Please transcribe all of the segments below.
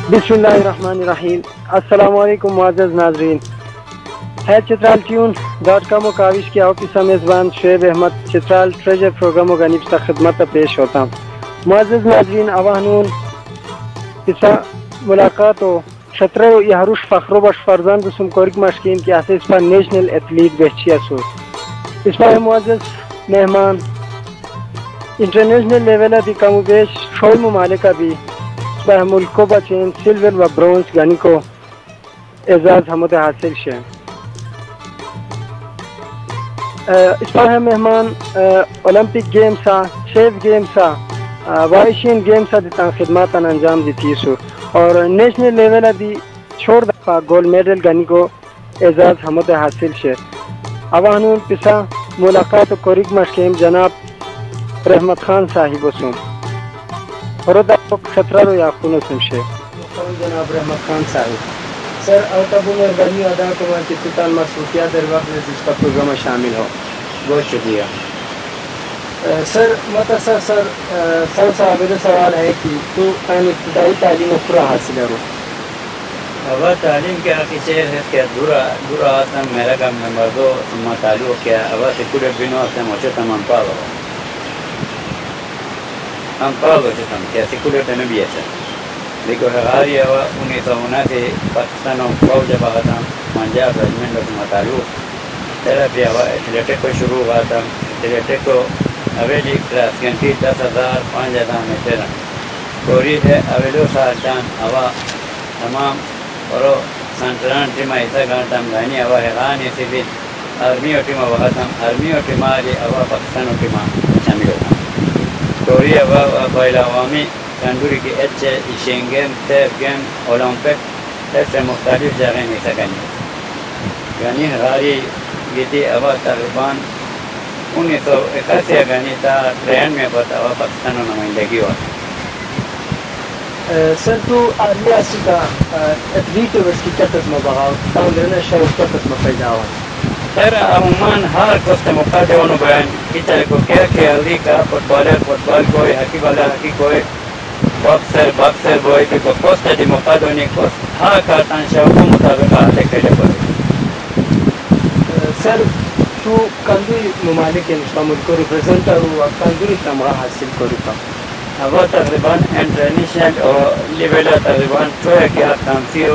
بسم اللہ الرحمن الرحیم۔ السلام علیکم معزز ناظرین، ہے چترال ٹیون ڈاٹ کام و کاوش کی آفیسہ میزبان شعیب احمد چترال ٹریجر پروگرام و غنیب سے خدمت پیش ہوتا ہوں۔ معزز ناظرین، اوانون اسا ملاقات و شطرہ و یہروش فخر و بش فرزند سم کورک مشکین کی آسے اس پر نیشنل ایتھلیٹ بہچی اسو اس پر معزز مہمان انٹرنیشنل لیول دی کم و بیش شوئی ممالکہ بھی بہ ملک کو بچین سلور و برونز گانی کو اعزاز حمد حاصل شے۔ اس پر ہے مہمان اولمپک گیم سا شیف گیم سا وائشین گیم سا دیتا خدمات انجام دیتی سو اور نیشنل لیول دی چھوڑ دفعہ گولڈ میڈل گانی کو اعزاز حمد حاصل شے۔ اوانون پسا ملاقات کوریک مشکیم جناب رحمت خان صاحب وسوم فرود خطرہ رو یا خونو سمشے جناب رحمت خان صاحب سر اوتابو مہربانی ادا کروں کہ سلطان مصروفیات در وقت میں اس کا پروگرام شامل ہو، بہت شکریہ سر۔ متصر سر صاحب سوال ہے کہ تو ابتدائی تعلیم اخرى حاصل کرو؟ اول تعلیم کیا کہ شہر ہے کہ دورا آسان میرا کام نمبر 2 ثم تعلق کیا اول سے کڑے بینو آسان موچے تمام پاگو ہم پاگو چتم کیا سکولے پہ نبی ایسا لیکن غاری ہوا 1979 پاکستان و فوج باغتاں منجاب رجمنٹ ثم تعلق تیرا بھی ہوا ایتھلیٹک کو شروع ہوا تھا۔ ایتھلیٹک کو اویلی کلاس کنٹری 10,000 5,000 میں تیرا کوری ہے اویلو سال جان ہوا تمام اور سنٹران ٹیم ایسا گانٹام گانی ہوا حیرانی سے بھی آرمی و ٹیم وغتم آرمی و ٹیم آلی ہوا پاکستان و ٹیم شامل ہوتا کوری ہوا بین الاقوامی تندوری کی ایشین گیم تیف گیم اولمپک ایسے مختلف جگہیں نہیں سکیں یعنی غاری گیتی ہوا طالبان 1981 گانی تا ٹرین میں بتا ہوا پاکستان و نمائندگی ہوا۔ سر تو ریاسی کا ایتھلیٹ اس کی کیا قسم بغاؤ تاؤں لینا شاید کیا قسم پیدا ہوا؟ سر عموماً ہر کوست موقع دیوانو بیان کیچر کو کیا کھیلی کا فٹ بال کوئی ہاکی والا ہاکی کوئی باکسر کوئی بھی کوست دی موقع دونی کوست ہر کارتان شاو کو مطابق آتے کھیلے پڑے۔ سر تو کندوری ممالک انشاء ملک کو ریپریزنٹر ہوا کندوری تمغہ حاصل کرتا وہ تقریباً انٹرنیشنل اور لیول تقریباً چوہے کیا کانسیو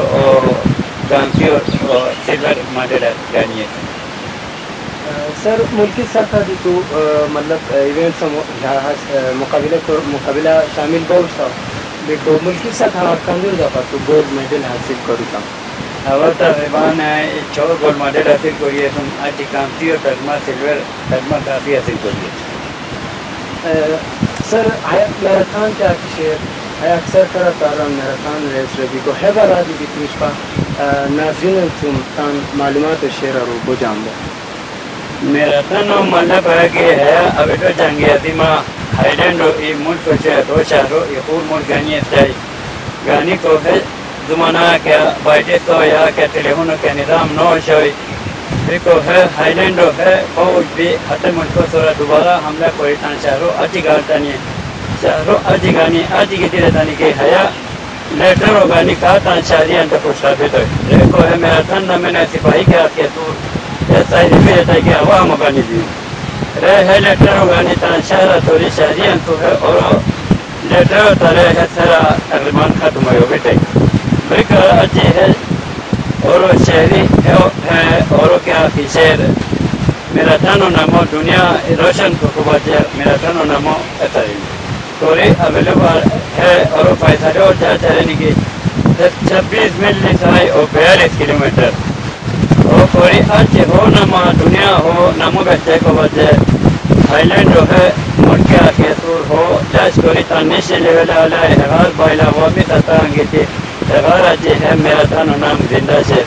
اور سلور میڈل گانی ہے۔ سر ملکی سطح دی تو مطلب ایونٹس مقابلہ شامل بہت تھا لیکن ملکی سطح کندور دفعہ تو گولڈ میڈل حاصل کرتا وہ تقریباً 4 گولڈ میڈل حاصل کریے تم آج کانسیو تجمہ سلور تجمہ کافی حاصل کریے۔ سر میراتھن کیا شعر ہے اکثر طرح تارا میراتھن ریس ربی کو ہے برادی کی تیشپا ناظرین تم تان معلومات شعر رو بو جان دے میراتھن مطلب ہے کہ ہے ابھی تو جنگی عظیمہ ہائیلینڈ ہو ای ملک کو چاہے دو شہروں ای خور ملک گانی چاہیے گانی کو ہے زمانہ کیا بائٹے تو یا کیا تلیفونوں کے نظام نو شوئی دیکھو ہے ہائیلینڈ ہے فوج بھی حتم ملک کو سورا دوبارہ حملہ کوئی تان شہروں اجی گالتانی ہے شہروں اجی گانی اجی کی تیرے تانی کی حیا لیٹر ہو گانی کہا تان شہری انتر کو ثابت ہوئی دیکھو ہے میراتھن نہ میں نے سپاہی کے آپ کے تو ایسا ہی بھی رہتا ہے کہ عوام گانی دی رہے ہے لیٹر ہو گانی تان شہرہ توری شہری انتو ہے اور لیٹر ہوتا رہے ہے سرا تقریباً ختم ہوئی بیٹے بریک اجی ہے اور شہری ہے اور کیا کی شہر میرا تنو نامو دنیا روشن کو بچے میرا تنو نامو اتاری توری اویلیبل ہے اور پیسہ جو چاہتے رہنے کی 26 میل نسائی اور 42 کلومیٹر اور کوئی آج ہو نما دنیا ہو نامو بچے کو بچے ہائیلینڈ ہے ملکہ کے سور ہو جاس کوئی تانیشن لیول آلہ اغار بائلہ وہ بھی تتانگی تھی اغار آجی ہے میرا تنو نام زندہ سے۔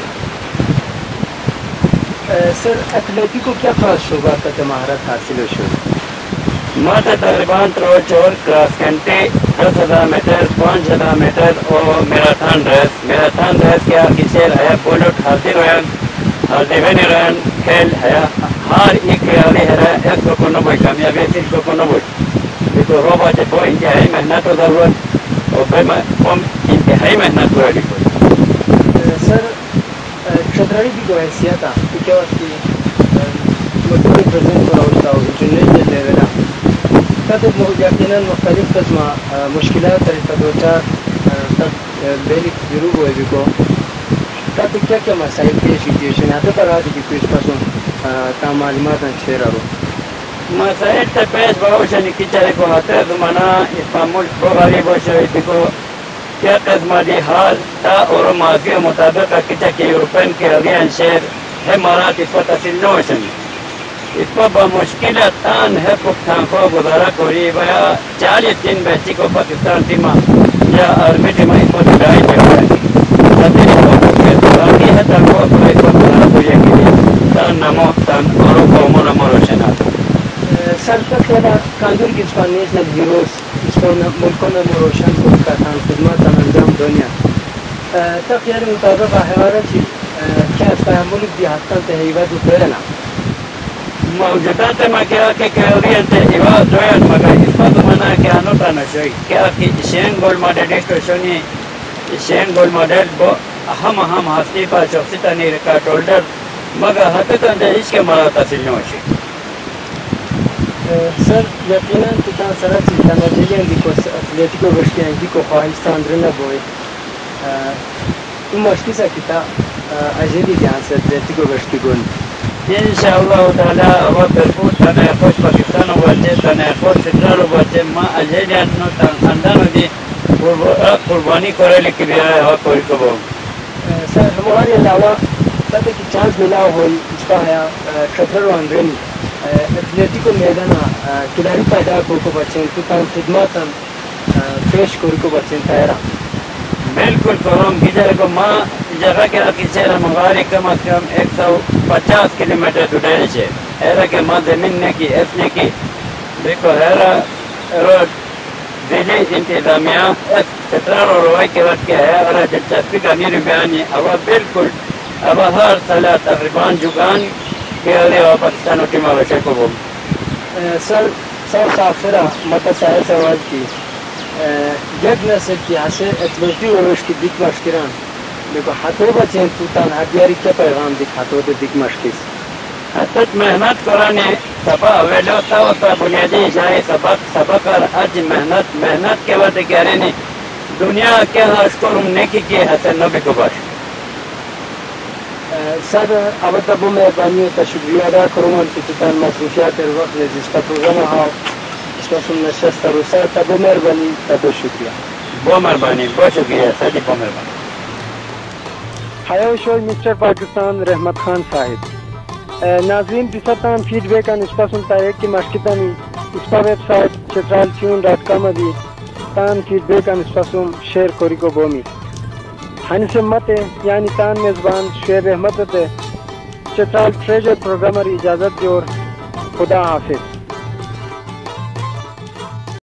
سر ایتھلیٹی کو کیا خاص شعبہ کا مہارت حاصل ہو شروع ماتا تقریباً تروچ اور کراس کنٹری 10,000 میٹر 5,000 میٹر اور میراتھن ریس کیا کسی رہا بولٹ حاضر ہویا حاضر بینی رہن کھیل ہے ہر ایک کھیلی ہے 190 کامیابی 190 لیکن روبا جب وہ انتہائی محنت و ضرورت اور انتہائی محنت کوئی سر ಕ್ಷೇತ್ರದಲ್ಲಿ ಬಿಗೋ ಹೆಸಿಯತ ಇಕೆವಸ್ತಿ مدير برزنت ولا انجنير ليفل تجد يقينا مختلف قسم مشكلات الفتوشات ذلك ضروب ويبيكو تجد क्या مسائل पेश सिचुएशन आते पर आज की पेश पासून معلومات شیر رو مسائل ته پیش باوشنی کی چره کو هاته دمانا اسمول بغاری باشه دیکو کیا قسمتی حال تا اور ماضی مطابق کچا کہ یورپین کے رویان شہر امارات اس کو تصل نوشن اس کو بمشکل تان ہے پختان کو گزارا کوری بیا 40 دن بہتی کو پاکستان ٹیما یا آرمی ٹیما اس کو ڈائی پہ ہوئے تبھی باقی ہے تا کو اس کو گزارا کوری ہے تان نمو تان اور قومو نمو روشنات سر تک کاندور کی اسپان نیشنل ہیروز اس کو ملکوں نمو روشن کو کاتان خدمات انجام دنیا تقیار مطابق حوارت کیا اسپان ملک دی حتان تحیوات دویرنا موجودات ما کیا کہ کیوریت ایواز دویان مگا اس کو دمانا کیا نوتا نشوئی کیا کہ شین گول ماڈل ایکٹوشنی شین گول ماڈل بو اہم ہستی پا شخصی تانی ریکارڈ ہولڈر مگا حقیقت اندیش کے مرا تحصیل نوشی سر یقینا تیتان سرا چیزان اجلی اندیکو اتلیتیکو بشکی اندیکو خواهستان درنه بوی این مشکی سکتا اجلی دیان سر اتلیتیکو بشکی گون انشاءاللہ تعالی و برپور تنه خوش پاکستان و بچه تنه خوش سٹرال و بچه ما اجلی انو تن خاندانو دی قربانی کرالی کی بیائے ها کوئی کبو سر ہماری علاوہ تب کی چانس ملا ہوئی اس کا ہے خطر و اندرینی اتلیٹیکو میدانا کھلاڑی پیدا کو بچیں تو تان خدمات پیش کو بچیں تیرا بالکل کرم کی جگہ کو ماں جگہ کے رکھی سے مغاری کم از کم 150 کلومیٹر دوری سے ایرا کے ماں زمین نے کی اپنے کی دیکھو ایرا روڈ دلی انتظامیہ سترار اور روائی کے وقت کے ہے اور دلچسپی کا میری بیانی اب بالکل اب ہر سالہ تقریباً جگان کے آلے اور پاکستان و ٹیمہ بچے کو بول سر صاف آخرہ متسائل سوال کی یک نصر کی حسے اتلیٹی وروش کی دیکھ مشکران لیکن ہاتھوں بچیں تو تان حقیاری کیا پیغام دیکھ ہاتھوں دے دیکھ مشکس حتت محنت کرانے سبا ویلو تا بنیادی جائے سبق اور اج محنت کے وقت کہہ رہے ہیں دنیا کے اشکرم نیکی کی حسن نبی کو باش سر اب تب مہربانی کا شکریہ ادا کروں کہ تان مصروفیات وقت نے جس کا پروگرام ہاں اس کا سن نشست رو سر تب مہربانی تب شکریہ بہت مہربانی بہت شکریہ سر جی بہت مہربانی ہایا شو مسٹر پاکستان رحمت خان صاحب ناظرین بساتان فیڈ بیک ان اس پاسن تاریخ کی مشکتانی اس پا ویب سائٹ چترالتیون.com ابھی تان فیڈ بیک ان اس پاسن شیئر کوری کو بومی ہن سے مت یعنی تان میزبان شعیب احمد چترال ٹریجر پروگرامر اجازت دیور خدا حافظ